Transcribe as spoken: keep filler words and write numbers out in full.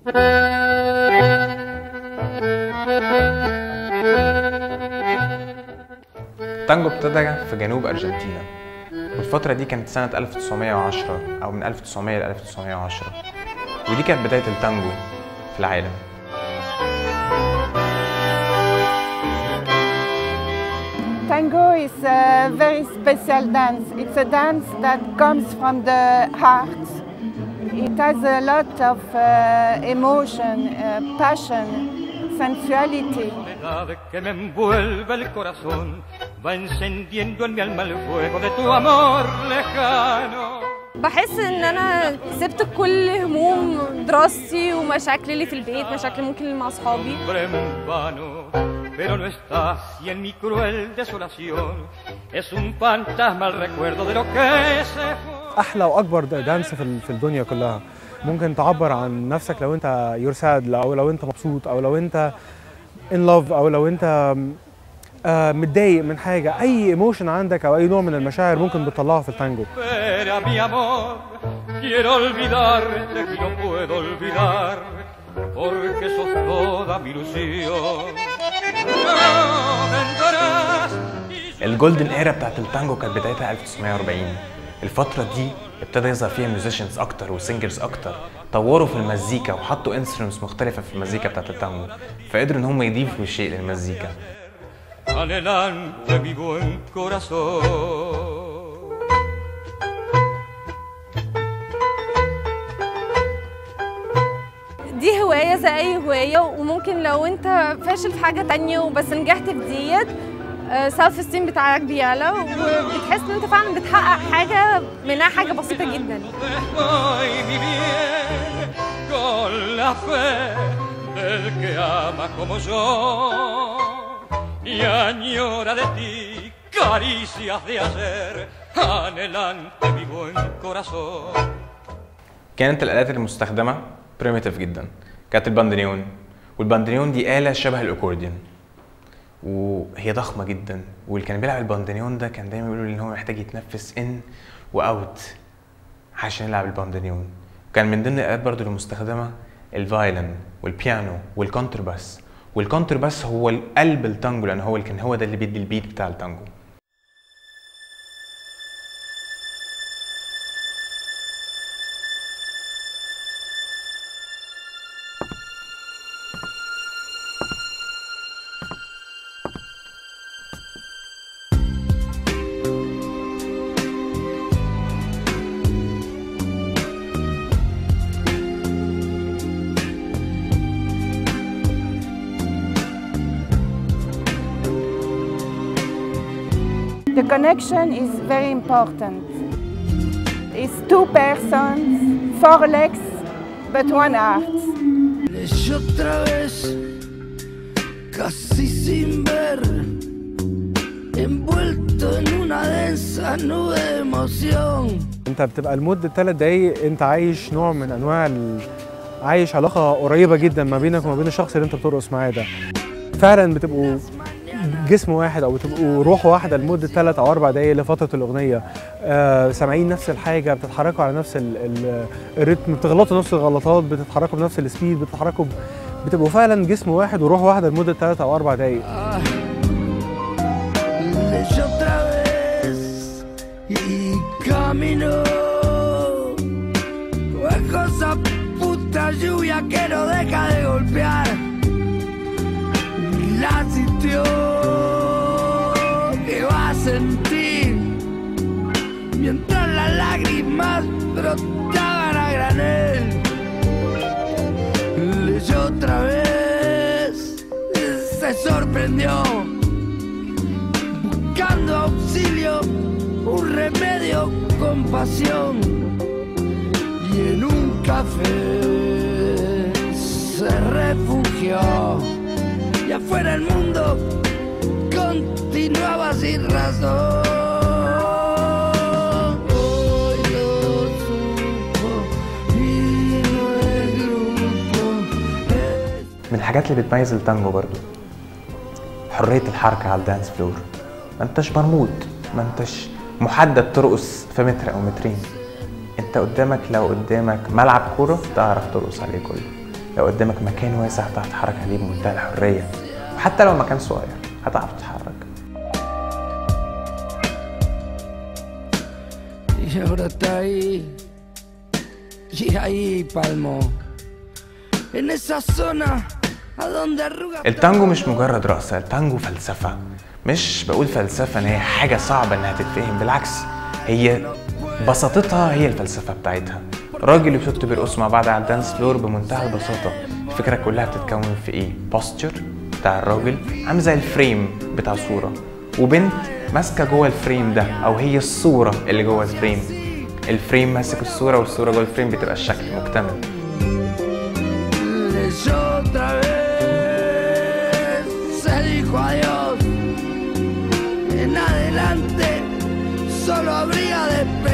التانجو ابتدى في جنوب أرجنتينا، والفترة دي كانت سنة ألف وتسعمية وعشرة أو من ألف وتسعمية ل ألف وتسعمية وعشرة، ودي كانت بداية التانجو في العالم. Tango is a very special dance. It's a dance that comes from the heart. It has a lot of uh, emotion, uh, passion, sensuality. بحس ان انا سبت كل هموم دراستي ومشاكلي اللي في البيت، مشاكل ممكن مع اصحابي. Pero no estás y en mi cruel desolación es un fantasma el recuerdo de lo que se fue. احلى واكبر دانس في في الدنيا كلها. ممكن تعبر عن نفسك لو انت يور ساد، او لو انت مبسوط، او لو انت ان لاف، او لو انت متضايق من حاجه. اي ايموشن عندك او اي نوع من المشاعر ممكن بتطلعها في التانجو. Porque sos toda mi ilusión. الجولدن ايرا بتاعت التانجو كانت بدايتها ألف وتسعمية وأربعين. الفترة دي ابتدى يظهر فيها ميوزيشنز اكتر وسينجرز اكتر، طوروا في المزيكا وحطوا انسترومنتس مختلفة في المزيكا بتاعت التانجو، فقدروا ان هم يضيفوا شيء للمزيكا. دي هواية زي أي هواية، وممكن لو أنت فاشل في حاجة تانية وبس نجحت في ديت سيلف استيم بتاعك بيعلى، وبتحس إن أنت فعلا بتحقق حاجة منها حاجة بسيطة جدا. كانت الآلات المستخدمة بريميتيف جدا، كانت الباندريون، والباندريون دي آلة شبه الأكورديون وهي ضخمة جدا، واللي كان بيلعب الباندريون ده كان دايما بيقولوا ان هو محتاج يتنفس ان واوت عشان يلعب الباندريون. كان من ضمن الآلات برضو المستخدمة الفايلن والبيانو والكونترباس، والكونترباس هو قلب التانجو لأن هو اللي كان هو ده اللي بيدي البيت بتاع التانجو. The connection is very important. It's two persons, four legs, but one heart. Otra vez, casi sin ver, envuelto en una densa nube de emoción. انت بتبقى لمدة ثلاث دقايق انت عايش نوع من انواع ال... عايش علاقة قريبة جدا ما بينك وما بين الشخص اللي انت بترقص معاه ده. فعلا بتبقوا جسم واحد او بتبقوا روح واحده لمده ثلاث او اربع دقائق لفتره الاغنيه، آه سامعين نفس الحاجه، بتتحركوا على نفس ال ال الريتم، بتغلطوا نفس الغلطات، بتتحركوا بنفس السبيد، بتتحركوا ب... بتبقوا فعلا جسم واحد وروح واحده لمده ثلاث او اربع دقائق. La sintió que va a sentir mientras las lágrimas brotaban a granel. Leyó otra vez, se sorprendió buscando auxilio, un remedio con pasión, y en un café se refugió. Y afuera el mundo continuaba sin razón. Hoy lo supo vino el grupo. من الحاجات اللي بتميز التانجو برضو حرية الحركة على الدانس فلور. ما انتش مرمود، ما انتش محدد ترقص في متر او مترين. انت قدامك لو قدامك ملعب كورة تعرف ترقص عليه كله. لو قدامك مكان واسع هتعرف تتحرك عليه بمنتهى الحريه، وحتى لو مكان صغير هتعرف تتحرك. Y ahora está ahí, y ahí palmo, en esa zona a donde arruga. التانجو مش مجرد رقصة، التانجو فلسفة. مش بقول فلسفة ان هي حاجة صعبة انها تتفهم، بالعكس هي بساطتها هي الفلسفة بتاعتها. راجل وست بيرقصوا مع بعض على الدانس فلور بمنتهى البساطة. الفكرة كلها بتتكون في ايه؟ بوستشر بتاع الراجل عامل زي الفريم بتاع صورة، وبنت ماسكة جوه الفريم ده، او هي الصورة اللي جوه الفريم. الفريم ماسك الصورة والصورة جوه الفريم، بتبقى الشكل مكتمل. En adelante solo habría de